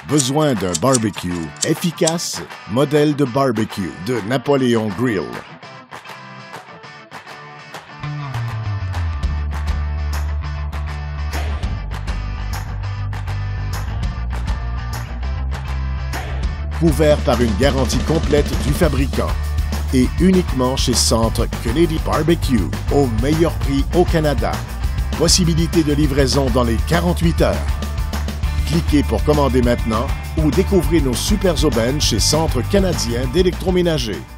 Besoin d'un barbecue efficace? Modèle de barbecue de Napoléon Grill. Couvert par une garantie complète du fabricant et uniquement chez Centre Kennedy Barbecue, au meilleur prix au Canada. Possibilité de livraison dans les 48 heures. Cliquez pour commander maintenant ou découvrez nos super aubaines chez Centre canadien d'électroménager.